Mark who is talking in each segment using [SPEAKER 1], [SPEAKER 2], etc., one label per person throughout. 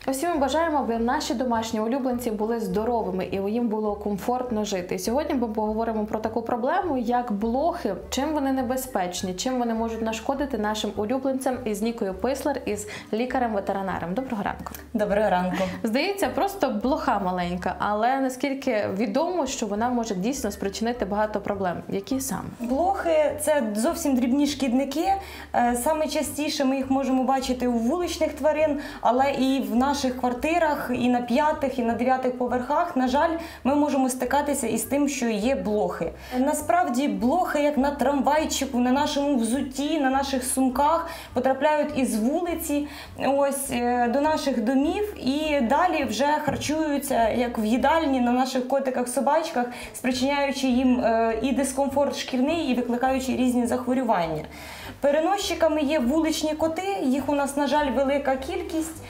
[SPEAKER 1] Усі ми бажаємо, аби наші домашні улюбленці були здоровими і їм було комфортно жити. І сьогодні ми поговоримо про таку проблему, як блохи, чим вони небезпечні, чим вони можуть нашкодити нашим улюбленцям, із Нікою Пислар, із лікарем-ветеринаром. Доброго ранку.
[SPEAKER 2] Доброго ранку.
[SPEAKER 1] Здається, просто блоха маленька, але наскільки відомо, що вона може дійсно спричинити багато проблем. Які саме?
[SPEAKER 2] Блохи – це зовсім дрібні шкідники. Саме частіше ми їх можемо бачити у вуличних тварин, але і в наших квартирах, і на 5-х, і на 9-х поверхах, на жаль, ми можемо стикатися із тим, що є блохи. Насправді, блохи, як на трамвайчику, на нашому взутті, на наших сумках, потрапляють із вулиці до наших домів і далі вже харчуються, як в їдальні, на наших котиках-собачках, спричиняючи їм і дискомфорт шкірний, і викликаючи різні захворювання. Переносчиками є вуличні коти, їх у нас, на жаль, велика кількість.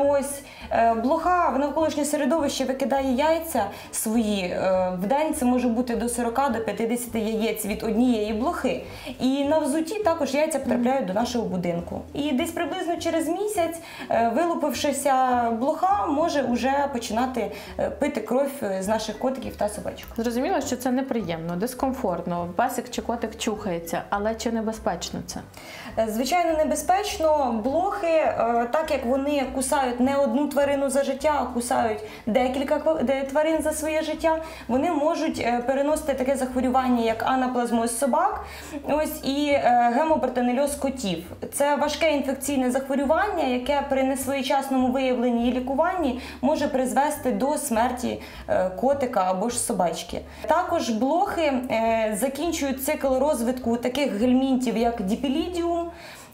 [SPEAKER 2] Блоха в навколишнє середовище викидає яйця свої. В день це може бути до 40 до 50 яєць від однієї блохи. І на взутті також яйця потрапляють до нашого будинку. І десь приблизно через місяць, вилупившися блоха, може вже починати пити кров з наших котиків та собачок.
[SPEAKER 1] Зрозуміло, що це неприємно, дискомфортно, песик чи котик чухається, але чи небезпечно це?
[SPEAKER 2] Звичайно, небезпечно. Блохи, так як вони кусають не одну тварину за життя, а кусають декілька тварин за своє життя, вони можуть переносити таке захворювання, як анаплазмоз собак, і гемопротонельоз котів. Це важке інфекційне захворювання, яке при несвоєчасному виявленні і лікуванні може призвести до смерті котика або ж собачки. Також блохи закінчують цикл розвитку таких гельмінтів, як діпілідіум.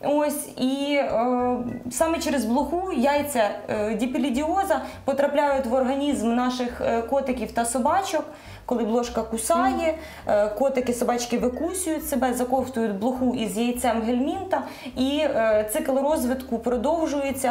[SPEAKER 2] І саме через блоху яйця діпілідіоза потрапляють в організм наших котиків та собачок. Коли блошка кусає, котики, собачки викусюють себе, заковтують блоху із яйцем гельмінта, і цикл розвитку продовжується.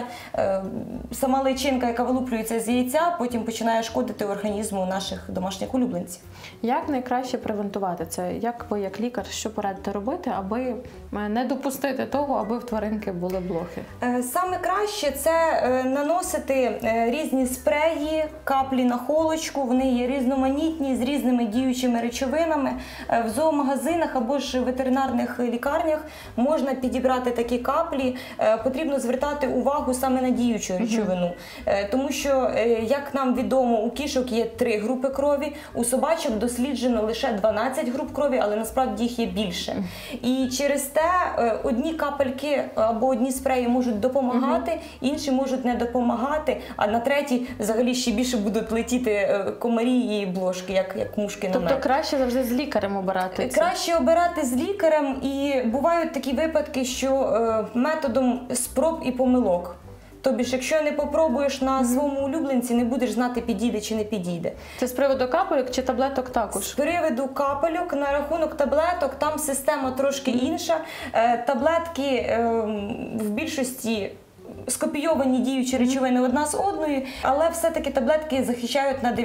[SPEAKER 2] Сама личинка, яка вилуплюється з яйця, потім починає шкодити організму наших домашніх улюбленців.
[SPEAKER 1] Як найкраще превентувати це? Як ви, як лікар, що порадите робити, аби не допустити того, аби в тваринки були блохи?
[SPEAKER 2] Саме краще – це наносити різні спреї, каплі на холочку, вони є різноманітні, з різними діючими речовинами. В зоомагазинах або ж ветеринарних лікарнях можна підібрати такі каплі. Потрібно звертати увагу саме на діючу речовину. Тому що, як нам відомо, у кішок є 3 групи крові, у собачок досліджено лише 12 груп крові, але насправді їх є більше. І через те одні капельки або одні спреї можуть допомагати, інші можуть не допомагати, а на третій взагалі ще більше будуть летіти комарі і блошки, як мушки на мед.
[SPEAKER 1] Тобто краще завжди з лікарем обирати це?
[SPEAKER 2] Краще обирати з лікарем, і бувають такі випадки, що методом спроб і помилок. Тобі ж, якщо не попробуєш на своєму улюбленці, не будеш знати, підійде чи не підійде.
[SPEAKER 1] Це з приводу капельок чи таблеток також?
[SPEAKER 2] З приводу капельок, на рахунок таблеток, там система трошки інша. Таблетки в більшості скопійовані діючі речовини одна з одної, але все-таки таблетки захищають на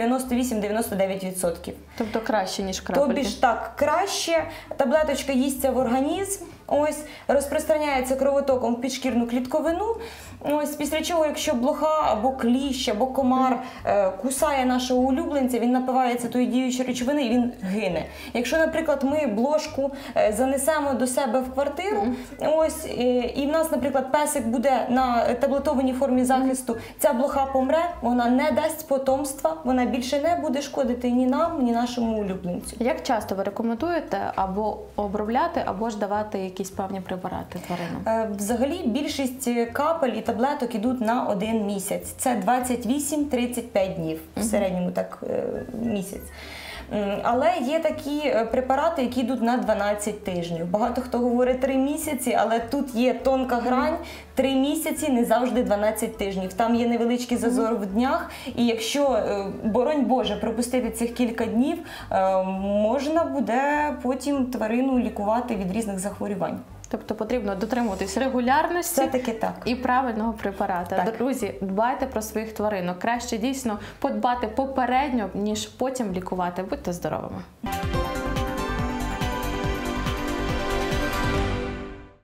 [SPEAKER 2] 98-99%.
[SPEAKER 1] Тобто краще, ніж крапельки?
[SPEAKER 2] Тобі ж так, краще. Таблеточка їсться в організм, розпространяється кровотоком в підшкірну клітковину. Після чого, якщо блоха або кліщ, або комар кусає нашого улюбленця, він напивається тої діючої речовини і він гине. Якщо, наприклад, ми блошку занесемо до себе в квартиру, і в нас, наприклад, песик буде на таблетованій формі захисту, ця блоха помре, вона не дасть потомства, вона більше не буде шкодити ні нам, ні нашому улюбленцю.
[SPEAKER 1] Як часто ви рекомендуєте або обробляти, або ж давати якісь певні препарати тваринам?
[SPEAKER 2] Взагалі, більшість капель і таблеток ідуть на 1 місяць. Це 28-35 днів, в середньому так місяць. Але є такі препарати, які йдуть на 12 тижнів. Багато хто говорить 3 місяці, але тут є тонка грань. 3 місяці не завжди 12 тижнів. Там є невеличкий зазор в днях. І якщо, боронь Боже, пропустити цих кілька днів, можна буде потім тварину лікувати від різних захворювань.
[SPEAKER 1] Тобто потрібно дотримуватись регулярності і правильного препарату. Друзі, дбайте про своїх тваринок. Краще дійсно подбати попередньо, ніж потім лікувати. Будьте здоровими!